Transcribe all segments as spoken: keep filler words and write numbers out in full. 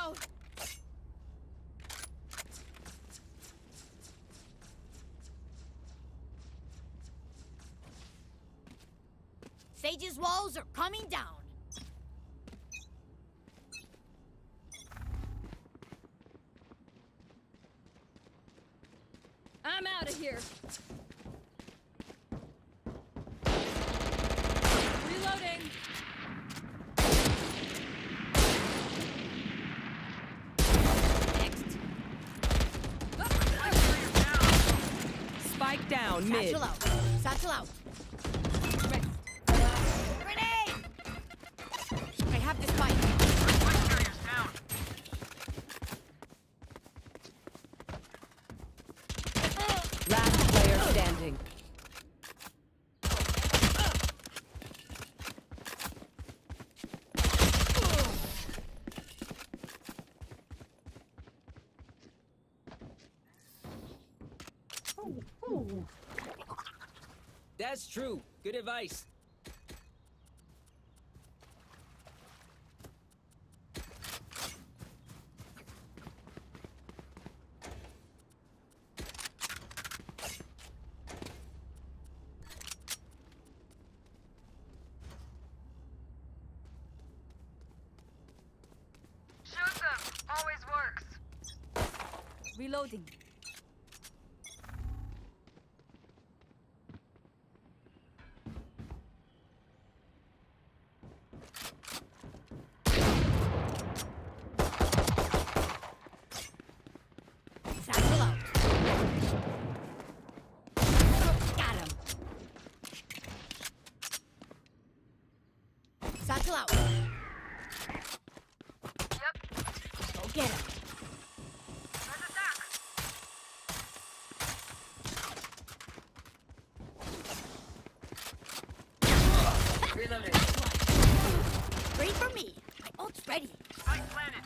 out! Sage's walls are coming down. I'm out of here. Reloading. Next. Spike down mid. Satchel out. Satchel out. Grenade! I have the spike. Last player standing. That's true. Good advice. Shoot them. Always works. Reloading. Satchel out. Got him. Satchel out. Yep. Go get him. Let's attack. Reloading. Wait for me. My ult's ready. Spike planted.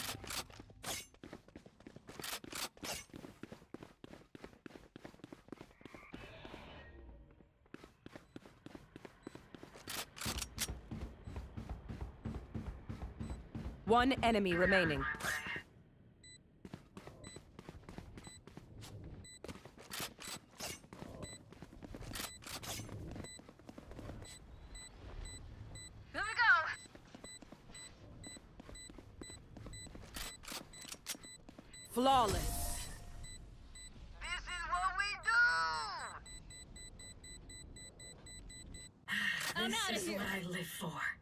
One enemy remaining. Here we go. Flawless. This is what we do. I'm out of here. I live for.